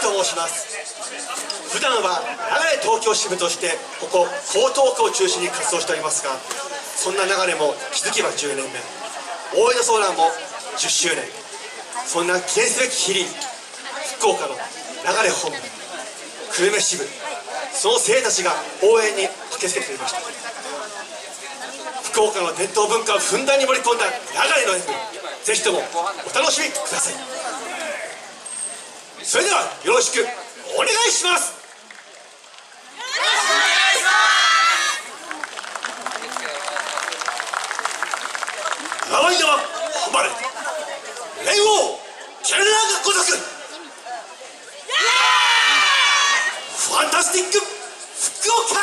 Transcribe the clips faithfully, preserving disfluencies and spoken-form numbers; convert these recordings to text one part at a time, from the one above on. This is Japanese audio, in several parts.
と申します。普段は流れ東京支部としてここ江東区を中心に活動しておりますが、そんな流れも気づけばじゅうねんめ、大江戸ソーランもじゅっしゅうねん、そんな記念すべき日に福岡の流れ本部、久留米支部、その精鋭たちが応援に駆けつけてくれました。福岡の伝統文化をふんだんに盛り込んだ流れの演舞、ぜひともお楽しみください。それではよろしくお願いします。ラワイヤは誉れ連王ジェネラーがごとくファンタスティック福岡。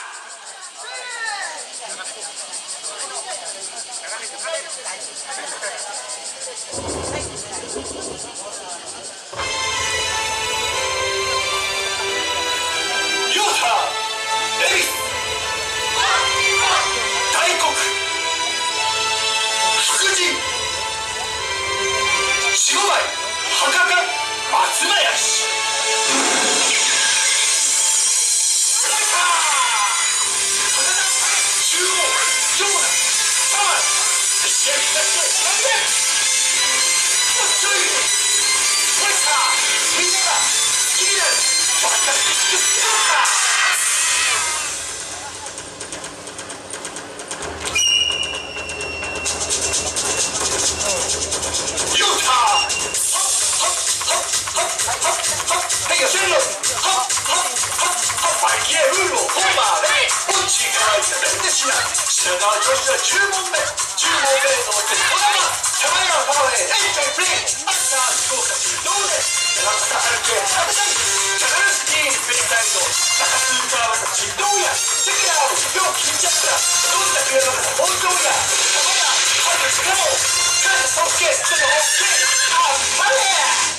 品川女子はじゅう問目、じゅう問目のうち児玉、玉山パワーへエンジョイプレイ、アンサー福岡市ローレ、山形歩け食べたい、ジャガルスキーベイサイド、中津川私どうや、チェケラーを今日聞いちゃったら、どんなくれば本当や、玉や、春の力も、感謝そっけ、そのオッケー、あっぱれ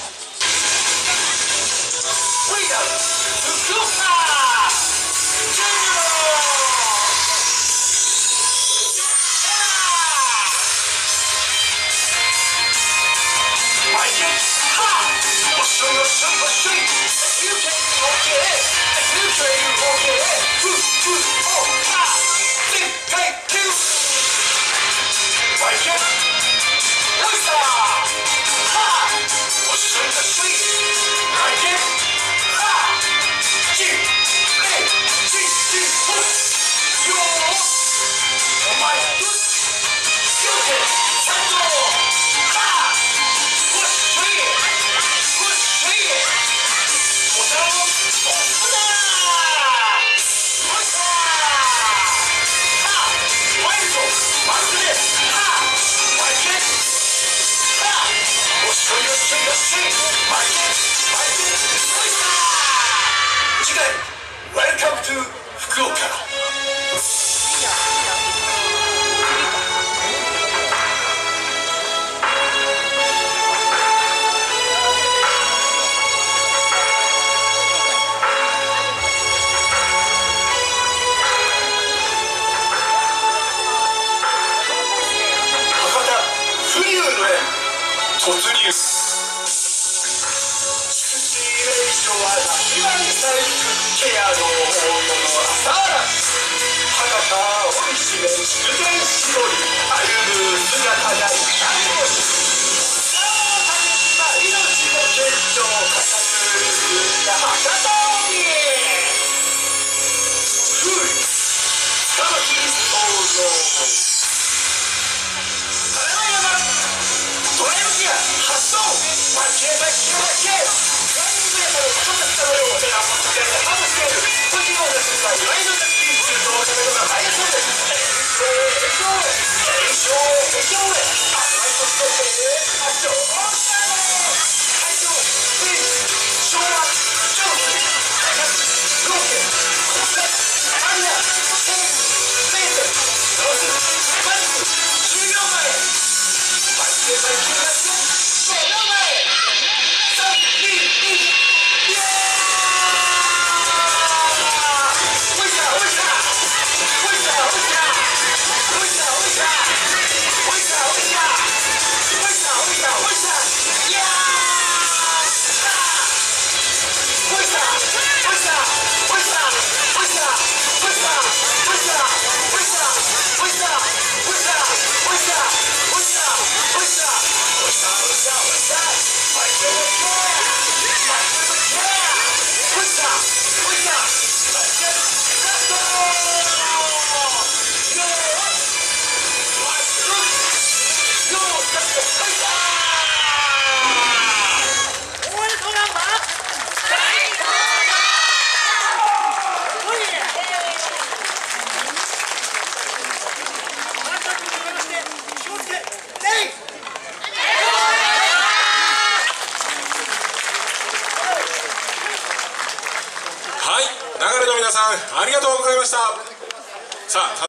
ウィーダー、福岡ジェネラル福岡。突入ケアの大物朝嵐博多おいしめ自然絞り歩む姿が痛い星さあ竹島命の結晶固く結んだ博多帯風流深まき創造金山ドライブギア発動負け負け負けEnjoy, enjoy, enjoy. んありがとうございました。さあ